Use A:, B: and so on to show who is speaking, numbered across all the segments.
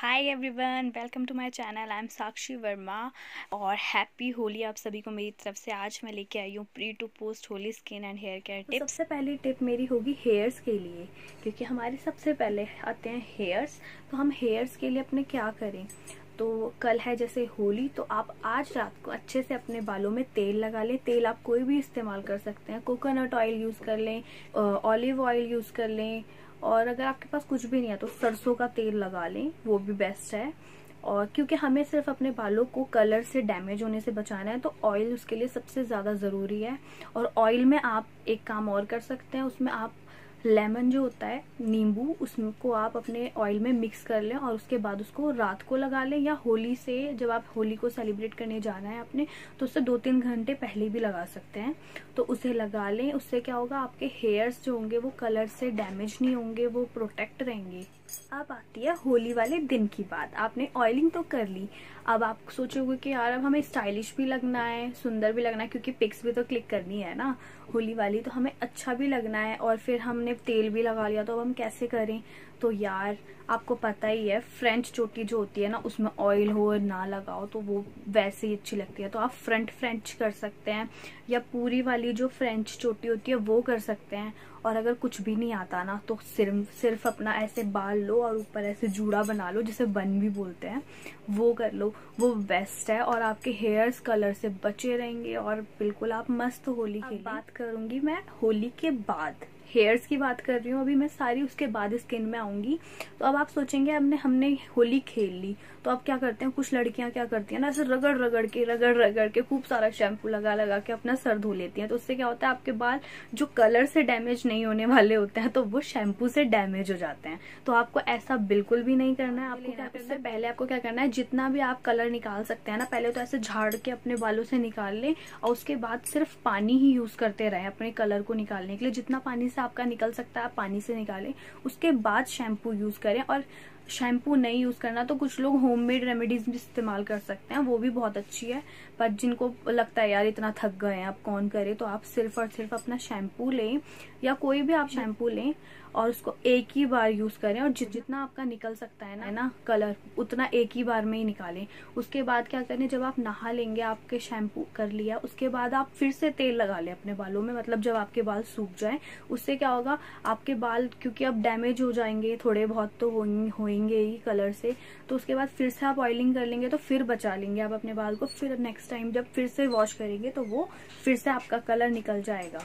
A: Hi everyone, welcome to my channel. I am Sakshi Verma और happy Holi आप सभी को मेरी तरफ से। आज मैं लेके आई हूँ pre to post Holi skin and hair care tips. सबसे पहली टिप मेरी होगी हेयर्स के लिए, क्योंकि हमारे सबसे पहले आते हैं हेयर्स। तो हम हेयर्स के लिए अपने क्या करें, तो कल है जैसे होली, तो आप आज रात को अच्छे से अपने बालों में तेल लगा लें। तेल आप कोई भी इस्तेमाल कर सकते हैं, कोकोनट ऑयल यूज़ कर लें, ऑलिव ऑयल यूज़ कर लें, और अगर आपके पास कुछ भी नहीं है तो सरसों का तेल लगा लें, वो भी बेस्ट है। और क्योंकि हमें सिर्फ अपने बालों को कलर से डैमेज होने से बचाना है, तो ऑयल उसके लिए सबसे ज़्यादा ज़रूरी है। और ऑयल में आप एक काम और कर सकते हैं, उसमें आप लेमन जो होता है, नींबू, उसको आप अपने ऑयल में मिक्स कर लें और उसके बाद उसको रात को लगा लें, या होली से जब आप होली को सेलिब्रेट करने जाना है अपने, तो उससे 2-3 घंटे पहले भी लगा सकते हैं। तो उसे लगा लें, उससे क्या होगा, आपके हेयर्स जो होंगे वो कलर से डैमेज नहीं होंगे, वो प्रोटेक्ट रहेंगे। अब आती है होली वाले दिन की बात। आपने ऑयलिंग तो कर ली, अब आप सोचोगे कि यार अब हमें स्टाइलिश भी लगना है, सुंदर भी लगना है, क्योंकि पिक्स भी तो क्लिक करनी है ना होली वाली, तो हमें अच्छा भी लगना है। और फिर हमने तेल भी लगा लिया, तो अब हम कैसे करें। तो यार आपको पता ही है, फ्रेंच चोटी जो होती है ना, उसमें ऑयल हो ना लगाओ तो वो वैसे ही अच्छी लगती है। तो आप फ्रंट फ्रेंच कर सकते हैं, या पूरी वाली जो फ्रेंच चोटी होती है वो कर सकते हैं। और अगर कुछ भी नहीं आता ना, तो सिर्फ अपना ऐसे बाल लो और ऊपर ऐसे जूड़ा बना लो, जिसे बन भी बोलते हैं, वो कर लो, वो बेस्ट है। और आपके हेयर्स कलर से बचे रहेंगे और बिल्कुल आप मस्त होली खेलें। बात करूंगी मैं होली के बाद, हेयर्स की बात कर रही हूँ अभी मैं सारी, उसके बाद स्किन में आऊंगी। तो अब आप सोचेंगे हमने होली खेल ली, तो अब क्या करते हैं, कुछ लड़कियां क्या करती हैं ना, ऐसे रगड़ रगड़ के खूब सारा शैम्पू लगा के अपना सर धो लेती हैं। तो उससे क्या होता है, आपके बाल जो कलर से डैमेज नहीं होने वाले होते हैं, तो वो शैम्पू से डैमेज हो जाते हैं। तो आपको ऐसा बिल्कुल भी नहीं करना है। आपको क्या करना है, पहले आपको क्या करना है, जितना भी आप कलर निकाल सकते हैं ना, पहले तो ऐसे झाड़ के अपने बालों से निकाल लें, और उसके बाद सिर्फ पानी ही यूज करते रहें अपने कलर को निकालने के लिए। जितना पानी से आपका निकल सकता है आप पानी से निकालें, उसके बाद शैम्पू यूज करें। और शैम्पू नहीं यूज करना तो कुछ लोग होममेड रेमेडीज भी इस्तेमाल कर सकते हैं, वो भी बहुत अच्छी है। पर जिनको लगता है यार इतना थक गए हैं अब कौन करे, तो आप सिर्फ और सिर्फ अपना शैम्पू लें, या कोई भी आप शैम्पू लें और उसको एक ही बार यूज करें। और जितना आपका निकल सकता है ना कलर, उतना एक ही बार में ही निकालें। उसके बाद क्या करें, जब आप नहा लेंगे, आपके शैम्पू कर लिया, उसके बाद आप फिर से तेल लगा लें अपने बालों में, मतलब जब आपके बाल सूख जाए। उससे क्या होगा, आपके बाल क्योंकि अब डैमेज हो जाएंगे थोड़े बहुत, तो होंगे ही कलर से, तो उसके बाद फिर से आप ऑयलिंग कर लेंगे, तो फिर बचा लेंगे आप अपने बाल को। फिर नेक्स्ट टाइम जब फिर से वॉश करेंगे तो वो फिर से आपका कलर निकल जाएगा।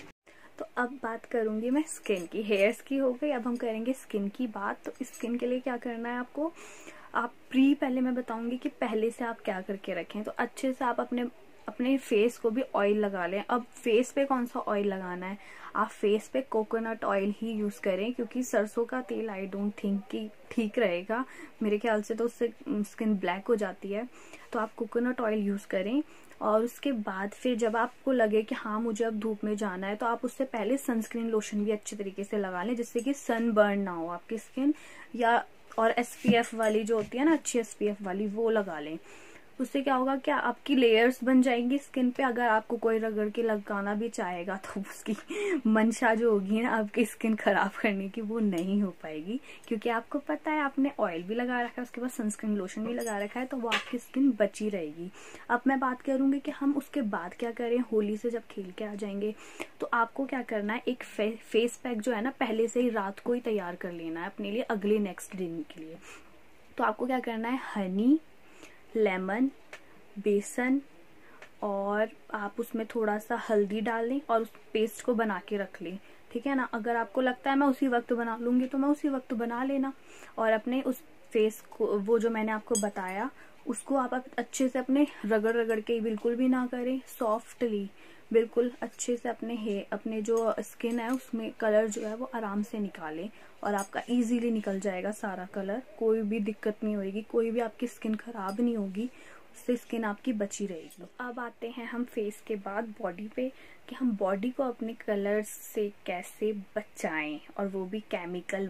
A: तो अब बात करूंगी मैं स्किन की। हेयर्स की हो गई, अब हम करेंगे स्किन की बात। तो स्किन के लिए क्या करना है आपको, आप पहले मैं बताऊंगी कि पहले से आप क्या करके रखें। तो अच्छे से आप अपने फेस को भी ऑयल लगा लें। अब फेस पे कौन सा ऑयल लगाना है, आप फेस पे कोकोनट ऑयल ही यूज करें, क्योंकि सरसों का तेल आई डोंट थिंक कि ठीक रहेगा, मेरे ख्याल से तो उससे स्किन ब्लैक हो जाती है। तो आप कोकोनट ऑयल यूज करें। और उसके बाद फिर जब आपको लगे कि हाँ मुझे अब धूप में जाना है, तो आप उससे पहले सनस्क्रीन लोशन भी अच्छे तरीके से लगा लें, जिससे कि सन बर्न ना हो आपकी स्किन। या और SPF वाली जो होती है ना, अच्छी SPF वाली, वो लगा लें। उससे क्या होगा, क्या आपकी लेयर्स बन जाएंगी स्किन पे। अगर आपको कोई रगड़ के लगाना भी चाहेगा, तो उसकी मंशा जो होगी ना आपकी स्किन खराब करने की, वो नहीं हो पाएगी, क्योंकि आपको पता है आपने ऑयल भी लगा रखा है, उसके बाद सनस्क्रीन लोशन भी लगा रखा है, तो वो आपकी स्किन बची रहेगी। अब मैं बात करूंगी कि हम उसके बाद क्या करें, होली से जब खेल के आ जाएंगे, तो आपको क्या करना है, एक फेस पैक जो है ना, पहले से ही रात को ही तैयार कर लेना है अपने लिए अगले नेक्स्ट दिन के लिए। तो आपको क्या करना है, हनी, लेमन, बेसन, और आप उसमें थोड़ा सा हल्दी डाल लें और उस पेस्ट को बना के रख लें, ठीक है ना। अगर आपको लगता है मैं उसी वक्त बना लूंगी, तो मैं उसी वक्त बना लेना। और अपने उस फेस को, वो जो मैंने आपको बताया, उसको आप अच्छे से अपने रगड़ के, बिल्कुल भी ना करें, सॉफ्टली बिल्कुल अच्छे से अपने जो स्किन है उसमें कलर जो है वो आराम से निकालें, और आपका इजीली निकल जाएगा सारा कलर, कोई भी दिक्कत नहीं होगी, कोई भी आपकी स्किन खराब नहीं होगी, उससे स्किन आपकी बची रहेगी। अब आते हैं हम फेस के बाद बॉडी पे, कि हम बॉडी को अपने कलर्स से कैसे बचाएं, और वो भी केमिकल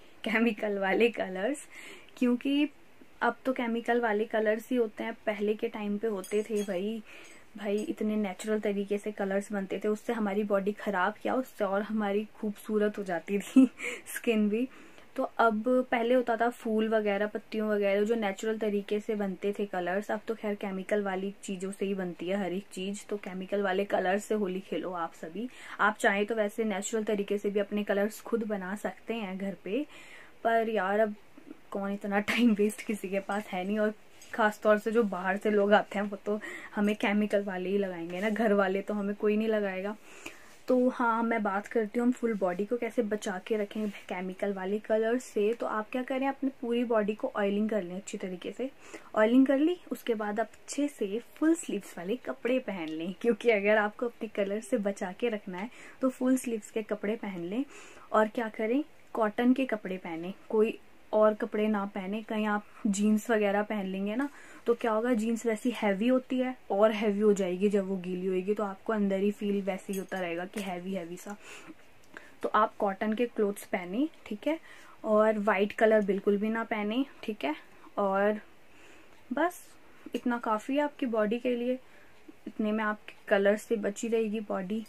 A: वाले कलर्स। क्योंकि अब तो केमिकल वाले कलर्स ही होते हैं, पहले के टाइम पे होते थे भाई इतने नेचुरल तरीके से कलर्स बनते थे, उससे हमारी बॉडी खराब, क्या उससे और हमारी खूबसूरत हो जाती थी स्किन भी। तो अब पहले होता था फूल वगैरह, पत्तियों वगैरह जो नेचुरल तरीके से बनते थे कलर्स, अब तो खैर केमिकल वाली चीज़ों से ही बनती है हर एक चीज़। तो केमिकल वाले कलर्स से होली खेलो आप सभी। आप चाहें तो वैसे नेचुरल तरीके से भी अपने कलर्स खुद बना सकते हैं घर पे, पर यार अब कौन इतना टाइम वेस्ट किसी के पास है नहीं, और खास तौर से जो बाहर से लोग आते हैं वो तो हमें केमिकल वाले ही लगाएंगे ना, घर वाले तो हमें कोई नहीं लगाएगा। तो हाँ, मैं बात करती हूँ हम फुल बॉडी को कैसे बचा के रखें केमिकल वाले कलर से। तो आप क्या करें, अपने पूरी बॉडी को ऑयलिंग कर लें अच्छी तरीके से। ऑयलिंग कर ली, उसके बाद आप अच्छे से फुल स्लीव्स वाले कपड़े पहन लें, क्योंकि अगर आपको अपने कलर से बचा के रखना है तो फुल स्लीव्स के कपड़े पहन लें। और क्या करें, कॉटन के कपड़े पहने, कोई और कपड़े ना पहने। कहीं आप जीन्स वगैरह पहन लेंगे ना तो क्या होगा, जीन्स वैसी हैवी होती है और हैवी हो जाएगी जब वो गीली होएगी, तो आपको अंदर ही फील वैसे ही होता रहेगा कि हैवी हैवी सा। तो आप कॉटन के क्लोथ्स पहने, ठीक है। और वाइट कलर बिल्कुल भी ना पहने, ठीक है। और बस इतना काफ़ी है आपकी बॉडी के लिए, इतने में आपके कलर से बची रहेगी बॉडी।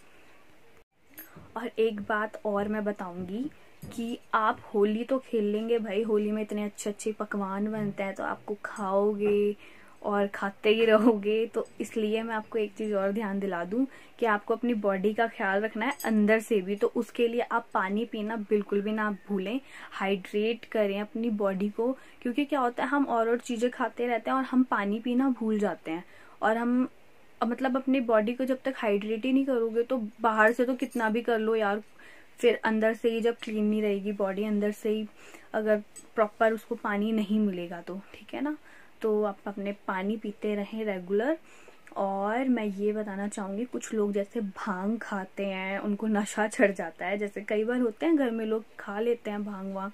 A: और एक बात और मैं बताऊंगी कि आप होली तो खेल लेंगे भाई, होली में इतने अच्छे अच्छे पकवान बनते हैं तो आपको खाओगे और खाते ही रहोगे। तो इसलिए मैं आपको एक चीज़ और ध्यान दिला दूं कि आपको अपनी बॉडी का ख्याल रखना है अंदर से भी। तो उसके लिए आप पानी पीना बिल्कुल भी ना भूलें, हाइड्रेट करें अपनी बॉडी को। क्योंकि क्या होता है, हम और चीज़ें खाते रहते हैं और हम पानी पीना भूल जाते हैं। और हम मतलब अपनी बॉडी को जब तक हाइड्रेट ही नहीं करोगे तो बाहर से तो कितना भी कर लो यार, फिर अंदर से ही जब क्लीन नहीं रहेगी बॉडी, अंदर से ही अगर प्रॉपर उसको पानी नहीं मिलेगा तो, ठीक है ना। तो आप अपने पानी पीते रहें रेगुलर। और मैं ये बताना चाहूँगी, कुछ लोग जैसे भांग खाते हैं, उनको नशा चढ़ जाता है। जैसे कई बार होते हैं घर में लोग खा लेते हैं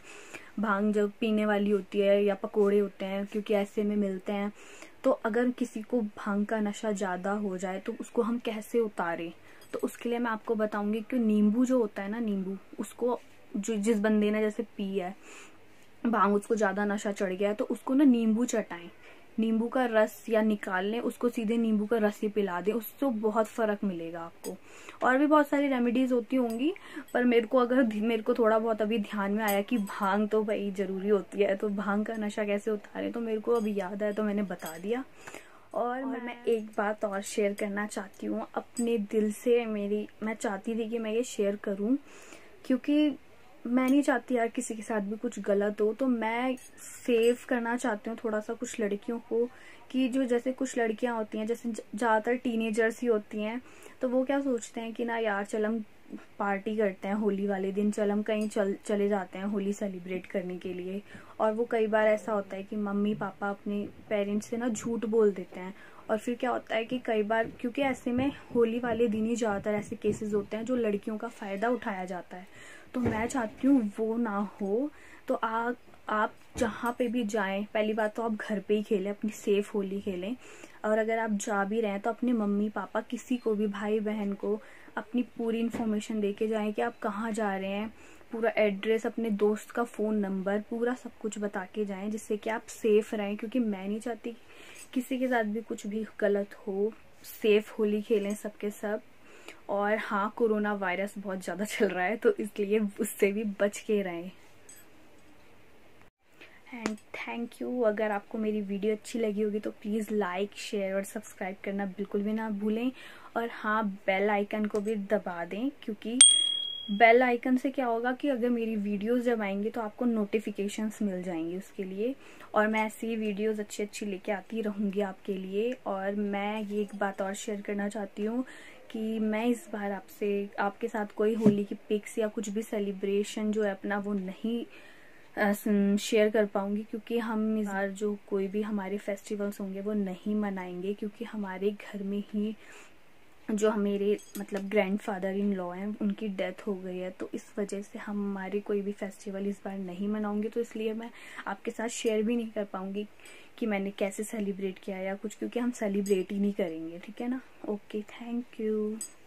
A: भांग जब पीने वाली होती है, या पकोड़े होते हैं क्योंकि ऐसे में मिलते हैं। तो अगर किसी को भांग का नशा ज़्यादा हो जाए तो उसको हम कैसे उतारें, तो उसके लिए मैं आपको बताऊंगी कि नींबू जो होता है ना, नींबू, उसको जिस बंदे ने जैसे पी है भांग, उसको ज़्यादा नशा चढ़ गया है, तो उसको ना नींबू चटाएं, नींबू का रस या निकाल लें, उसको सीधे नींबू का रस ही पिला दें, उससे बहुत फ़र्क मिलेगा आपको। और भी बहुत सारी रेमेडीज़ होती होंगी, पर मेरे को थोड़ा बहुत अभी ध्यान में आया कि भांग तो भाई ज़रूरी होती है, तो भांग का नशा कैसे उतारें, तो मेरे को अभी याद आया तो मैंने बता दिया। और मैं एक बात और शेयर करना चाहती हूँ अपने दिल से। मैं चाहती थी कि मैं ये शेयर करूँ, क्योंकि मैं नहीं चाहती यार किसी के साथ भी कुछ गलत हो। तो मैं सेव करना चाहती हूँ थोड़ा सा कुछ लड़कियों को, कि जो जैसे कुछ लड़कियां होती हैं, जैसे ज़्यादातर टीनेजर्स ही होती हैं, तो वो क्या सोचते हैं कि ना यार चल हम पार्टी करते हैं होली वाले दिन, चल हम कहीं चले जाते हैं होली सेलिब्रेट करने के लिए। और वो कई बार ऐसा होता है कि मम्मी पापा अपने पेरेंट्स से ना झूठ बोल देते हैं। और फिर क्या होता है कि कई बार, क्योंकि ऐसे में होली वाले दिन ही ज़्यादातर ऐसे केसेस होते हैं जो लड़कियों का फ़ायदा उठाया जाता है। तो मैं चाहती हूँ वो ना हो। तो आप जहाँ पे भी जाएं, पहली बात तो आप घर पे ही खेलें, अपनी सेफ होली खेलें। और अगर आप जा भी रहे हैं तो अपने मम्मी पापा, किसी को भी, भाई बहन को अपनी पूरी इन्फॉर्मेशन दे के जाएं कि आप कहाँ जा रहे हैं, पूरा एड्रेस, अपने दोस्त का फ़ोन नंबर, पूरा सब कुछ बता के जाएं, जिससे कि आप सेफ रहें। क्योंकि मैं नहीं चाहती किसी के साथ भी कुछ भी गलत हो। सेफ होली खेलें सबके सब। और हाँ, कोरोना वायरस बहुत ज़्यादा चल रहा है, तो इसलिए उससे भी बच के रहें। And thank you. अगर आपको मेरी वीडियो अच्छी लगी होगी तो प्लीज़ लाइक, शेयर और सब्सक्राइब करना बिल्कुल भी ना भूलें। और हाँ, बेल आइकन को भी दबा दें, क्योंकि बेल आइकन से क्या होगा कि अगर मेरी वीडियोस जब आएंगी तो आपको नोटिफिकेशंस मिल जाएंगी उसके लिए। और मैं ऐसी वीडियोस अच्छी लेके आती रहूँगी आपके लिए। और मैं ये एक बात और शेयर करना चाहती हूँ कि मैं इस बार आपके साथ कोई होली की पिक्स या कुछ भी सेलिब्रेशन जो है अपना, वो नहीं शेयर कर पाऊंगी, क्योंकि हम इस बार जो कोई भी हमारे फेस्टिवल्स होंगे वो नहीं मनाएंगे, क्योंकि हमारे घर में ही जो मेरे मतलब ग्रैंडफादर इन लॉ हैं, उनकी डेथ हो गई है। तो इस वजह से हम हमारे कोई भी फेस्टिवल इस बार नहीं मनाऊंगे। तो इसलिए मैं आपके साथ शेयर भी नहीं कर पाऊंगी कि मैंने कैसे सेलिब्रेट किया या कुछ, क्योंकि हम सेलिब्रेट ही नहीं करेंगे, ठीक है ना। Okay, thank you.